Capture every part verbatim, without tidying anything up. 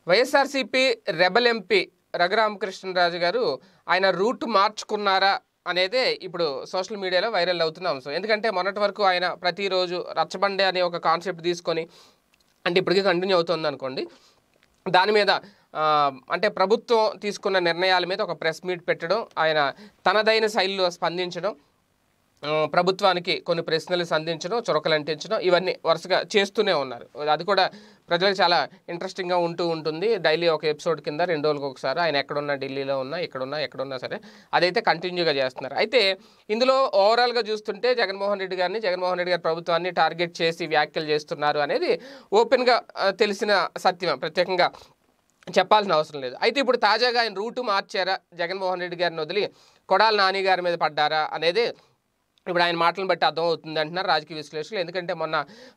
YSRCP rebel MP Raghurama Krishnam Raju garu ఆయన route మార్చుకున్నారా అనేదే ఇప్పుడు సోషల్ మీడియాలో వైరల్ అవుతున్న అంశం. ఎందుకంటే మొన్నటి వరకు ఆయన ప్రతిరోజు రచ్చబండే అనే ఒక కాన్సెప్ట్ తీసుకొని అంటే ఇప్పటికీ కంటిన్యూ అవుతుంది అనుకోండి, దాని మీద అంటే ప్రభుత్వం తీసుకున్న నిర్ణయాల మీద ఒక ప్రెస్ మీట్ పెట్టడం, ఆయన తనదైన శైలిలో స్పందించడం, ప్రభుత్వానికి కొన్ని ప్రశ్నలు సంధించడం, చురకలు అంటించడం, ఇవన్నీ వరుసగా చేస్తూనే ఉన్నారు. అది కూడా ప్రజలకు చాలా ఇంట్రెస్టింగ్గా ఉంటూ ఉంటుంది. డైలీ ఒక ఎపిసోడ్ కింద రెండు రోజులకు ఒకసారి ఆయన ఎక్కడున్నా, ఢిల్లీలో ఉన్నా, ఎక్కడున్నా ఎక్కడున్నా సరే అదైతే కంటిన్యూగా చేస్తున్నారు. అయితే ఇందులో ఓవరాల్గా చూస్తుంటే జగన్మోహన్ రెడ్డి గారిని జగన్మోహన్ రెడ్డి గారి ప్రభుత్వాన్ని టార్గెట్ చేసి వ్యాఖ్యలు చేస్తున్నారు అనేది ఓపెన్గా తెలిసిన సత్యం, ప్రత్యేకంగా చెప్పాల్సిన అవసరం లేదు. అయితే ఇప్పుడు తాజాగా ఆయన రూటు మార్చారా, జగన్మోహన్ రెడ్డి గారిని వదిలి కొడాలి నాని గారి మీద పడ్డారా అనేది ఇప్పుడు ఆయన మాటలను బట్టి అర్థమవుతుంది అంటున్నారు రాజకీయ విశ్లేషకులు. ఎందుకంటే మొన్న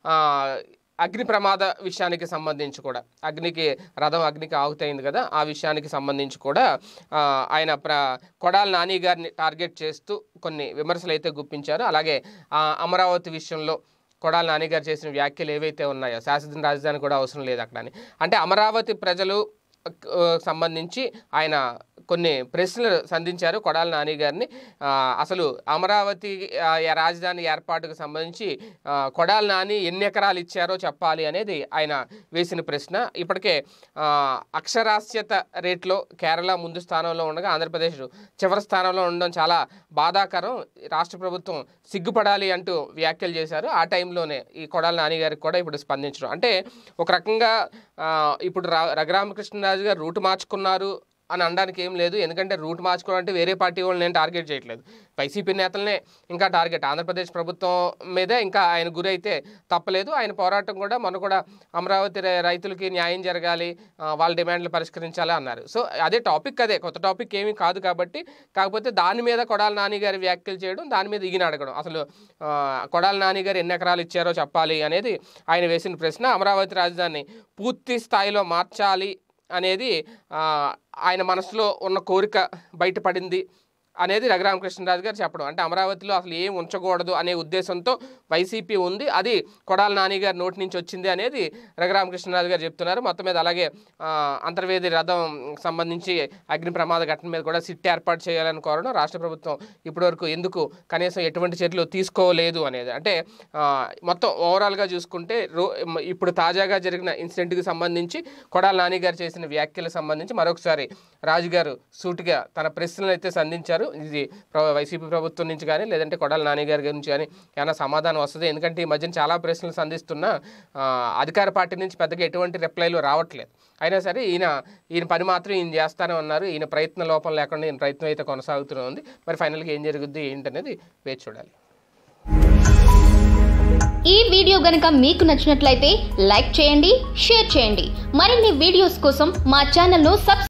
అగ్ని ప్రమాద విషయానికి సంబంధించి కూడా, అగ్నికి రథం అగ్నికి ఆహుతైంది కదా, ఆ విషయానికి సంబంధించి కూడా ఆయన ప్ర కొడాలి నాని గారిని టార్గెట్ చేస్తూ కొన్ని విమర్శలు అయితే గుప్పించారు. అలాగే అమరావతి విషయంలో కొడాలి నాని గారు చేసిన వ్యాఖ్యలు ఏవైతే ఉన్నాయో, శాశ్వత రాజధాని కూడా అవసరం లేదు అక్కడ అని, అంటే అమరావతి ప్రజలు సంబంధించి ఆయన కొన్ని ప్రశ్నలు సంధించారు కొడాలి నాని గారిని. అసలు అమరావతి రాజధాని ఏర్పాటుకు సంబంధించి కొడాలి నాని ఎన్ని ఎకరాలు ఇచ్చారో చెప్పాలి అనేది ఆయన వేసిన ప్రశ్న. ఇప్పటికే అక్షరాస్యత రేట్లో కేరళ ముందు స్థానంలో ఉండగా ఆంధ్రప్రదేశ్ చివరి స్థానంలో ఉండడం చాలా బాధాకరం, రాష్ట్ర ప్రభుత్వం సిగ్గుపడాలి అంటూ వ్యాఖ్యలు చేశారు. ఆ టైంలోనే ఈ కొడాలి నాని గారికి కూడా ఇప్పుడు స్పందించడం, అంటే ఒక రకంగా ఇప్పుడు రఘురామ కృష్ణం రాజు గారు రూటు మార్చుకున్నారు అని అనడానికి ఏం లేదు. ఎందుకంటే రూట్ మార్చుకోవడం అంటే వేరే పార్టీ వాళ్ళని నేను టార్గెట్ చేయట్లేదు, వైసీపీ నేతలనే ఇంకా టార్గెట్, ఆంధ్రప్రదేశ్ ప్రభుత్వం మీదే ఇంకా ఆయన గురి అయితే తప్పలేదు. ఆయన పోరాటం కూడా మొన్న కూడా అమరావతి రైతులకి న్యాయం జరగాలి, వాళ్ళ డిమాండ్లు పరిష్కరించాలి అన్నారు. సో అదే టాపిక్, అదే కొత్త టాపిక్ ఏమీ కాదు కాబట్టి, కాకపోతే దాని మీద కొడాలి నాని గారి వ్యాఖ్యలు చేయడం, దాని మీద ఈగిన అడగడం, అసలు కొడాలి నాని గారు ఎన్ని ఎకరాలు ఇచ్చారో చెప్పాలి అనేది ఆయన వేసిన ప్రశ్న. అమరావతి రాజధాని పూర్తి స్థాయిలో మార్చాలి అనేది ఆయన మనసులో ఉన్న కోరిక బయటపడింది అనేది రఘురామ కృష్ణరాజు గారు చెప్పడం. అంటే అమరావతిలో అసలు ఏం ఉంచకూడదు అనే ఉద్దేశంతో వైసీపీ ఉంది, అది కొడాలి నాని గారి నోటి నుంచి వచ్చింది అనేది రఘురామ కృష్ణరాజు గారు చెప్తున్నారు. మొత్తం మీద అలాగే అంతర్వేది రథం సంబంధించి అగ్ని ప్రమాద ఘటన మీద కూడా సిట్ ఏర్పాటు చేయాలని కోరడం, రాష్ట్ర ప్రభుత్వం ఇప్పటివరకు ఎందుకు కనీసం ఎటువంటి చర్యలు తీసుకోలేదు అనేది. అంటే మొత్తం ఓవరాల్గా చూసుకుంటే రో ఇప్పుడు తాజాగా జరిగిన ఇన్సిడెంట్కి సంబంధించి కొడాలి నాని గారు చేసిన వ్యాఖ్యలకు సంబంధించి మరొకసారి రాజుగారు సూటిగా తన ప్రశ్నలు అయితే సంధించారు. ఇది వైసీపీ ప్రభుత్వం నుంచి కానీ లేదంటే కొడాలి నాని గారి గురించి కానీ ఏమైనా సమాధానం వస్తుంది, ఎందుకంటే ఈ మధ్యన చాలా ప్రశ్నలు సంధిస్తున్న అధికార పార్టీ నుంచి పెద్దగా ఎటువంటి రిప్లైలు రావట్లేదు. అయినా సరే ఈయన ఈయన పని మాత్రం ఈయన చేస్తానే ఉన్నారు, ఈయన ప్రయత్న లోపం లేకుండా ఈయన ప్రయత్నం అయితే కొనసాగుతూనే ఉంది. మరి ఫైనల్గా ఏం జరుగుద్ది ఏంటనేది వేచి చూడాలి. ఈ వీడియో గనుక మీకు నచ్చినట్లయితే లైక్ చేయండి, షేర్ చేయండి. మరిన్ని వీడియోస్ కోసం మా ఛానల్ను సబ్స్క్రైబ్